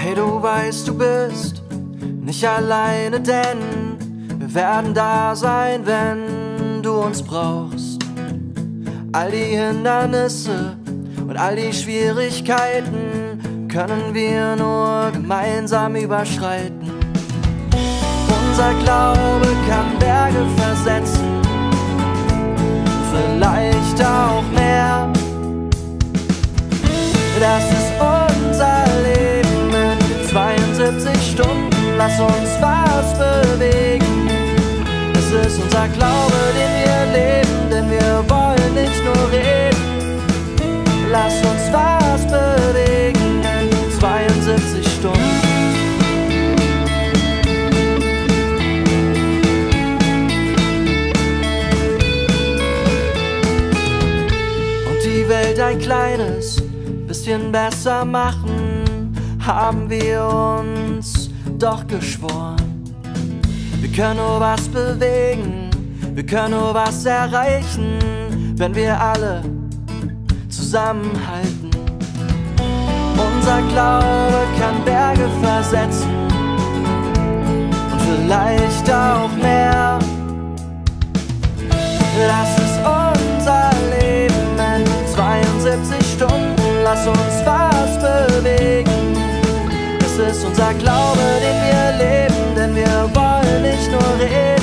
Hey, du weißt, du bist nicht alleine, denn wir werden da sein, wenn du uns brauchst. All die Hindernisse und all die Schwierigkeiten können wir nur gemeinsam überschreiten. Unser Glaube kann Berge versetzen, vielleicht auch mehr. Das ist unser Leben in 72 Stunden, lass uns was bewegen. Es ist unser Glaube, den wir leben, denn wir wollen nicht nur reden. Lass uns was bewegen in 72 Stunden. Und die Welt ein kleines bisschen besser machen, haben wir uns doch geschworen. Wir können nur was bewegen, wir können nur was erreichen, wenn wir alle zusammenhalten. Unser Glaube kann Berge versetzen und vielleicht auch mehr. Das ist unser Leben in 72 Stunden, lass uns was bewegen. Es ist unser Glaube, den wir leben, denn wir wollen nicht nur reden.